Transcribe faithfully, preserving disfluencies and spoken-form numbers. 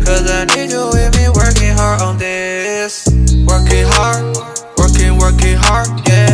Cause I need you with me working hard on this. Working hard, working, working hard, yeah.